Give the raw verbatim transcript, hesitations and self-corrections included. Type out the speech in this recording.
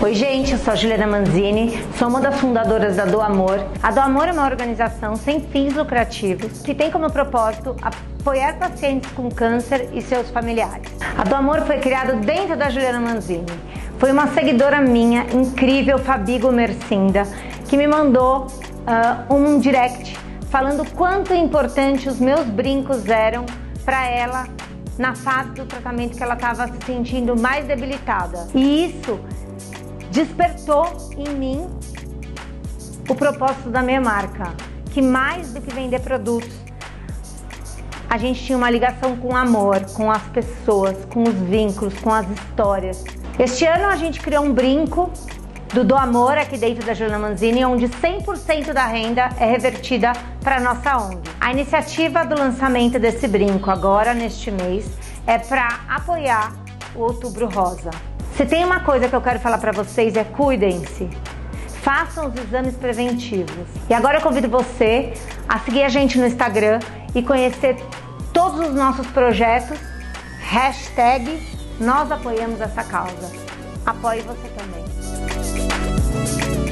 Oi gente, eu sou a Juliana Manzini, sou uma das fundadoras da Do Amor. A Do Amor é uma organização sem fins lucrativos que tem como propósito apoiar pacientes com câncer e seus familiares. A Do Amor foi criada dentro da Juliana Manzini. Foi uma seguidora minha, incrível, Fabi Gomercinda, que me mandou uh, um direct falando quanto importante os meus brincos eram para ela na fase do tratamento que ela estava se sentindo mais debilitada. E isso despertou em mim o propósito da minha marca, que mais do que vender produtos, a gente tinha uma ligação com o amor, com as pessoas, com os vínculos, com as histórias. Este ano a gente criou um brinco do Do Amor aqui dentro da Juliana Manzini, onde cem por cento da renda é revertida para a nossa O N G. A iniciativa do lançamento desse brinco agora neste mês é para apoiar o Outubro Rosa. Se tem uma coisa que eu quero falar para vocês é cuidem-se, façam os exames preventivos. E agora eu convido você a seguir a gente no Instagram e conhecer todos os nossos projetos, hashtag nós apoiamos essa causa. Apoie você também.